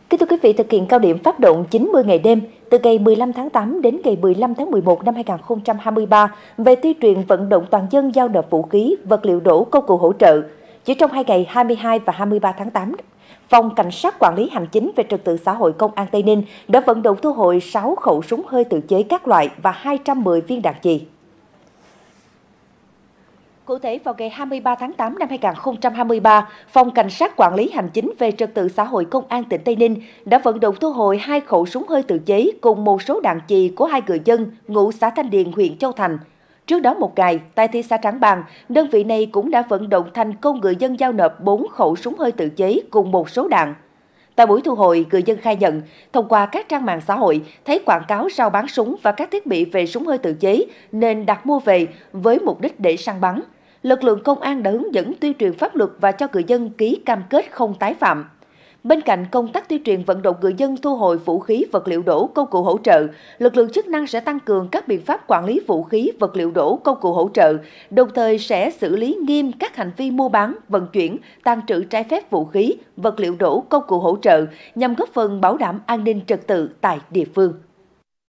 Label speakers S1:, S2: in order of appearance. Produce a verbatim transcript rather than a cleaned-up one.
S1: Kính thưa quý vị, thực hiện cao điểm phát động chín mươi ngày đêm từ ngày mười lăm tháng tám đến ngày mười lăm tháng mười một năm hai nghìn không trăm hai mươi ba về tuyên truyền vận động toàn dân giao nộp vũ khí, vật liệu nổ, công cụ hỗ trợ. Chỉ trong hai ngày hai mươi hai và hai mươi ba tháng tám, Phòng Cảnh sát Quản lý Hành chính về Trật tự xã hội Công an Tây Ninh đã vận động thu hồi sáu khẩu súng hơi tự chế các loại và hai trăm mười viên đạn chì. Cụ thể, vào ngày hai mươi ba tháng tám năm hai nghìn không trăm hai mươi ba, Phòng Cảnh sát Quản lý Hành chính về Trật tự xã hội Công an tỉnh Tây Ninh đã vận động thu hồi hai khẩu súng hơi tự chế cùng một số đạn chì của hai người dân ngụ xã Thanh Điền, huyện Châu Thành. Trước đó một ngày, tại thị xã Trảng Bàng, đơn vị này cũng đã vận động thành công người dân giao nộp bốn khẩu súng hơi tự chế cùng một số đạn. Tại buổi thu hồi, người dân khai nhận, thông qua các trang mạng xã hội, thấy quảng cáo rao bán súng và các thiết bị về súng hơi tự chế nên đặt mua về với mục đích để săn bắn. Lực lượng công an đã hướng dẫn tuyên truyền pháp luật và cho người dân ký cam kết không tái phạm. Bên cạnh công tác tuyên truyền vận động người dân thu hồi vũ khí, vật liệu nổ, công cụ hỗ trợ, lực lượng chức năng sẽ tăng cường các biện pháp quản lý vũ khí, vật liệu nổ, công cụ hỗ trợ, đồng thời sẽ xử lý nghiêm các hành vi mua bán, vận chuyển, tàng trữ trái phép vũ khí, vật liệu nổ, công cụ hỗ trợ nhằm góp phần bảo đảm an ninh trật tự tại địa phương.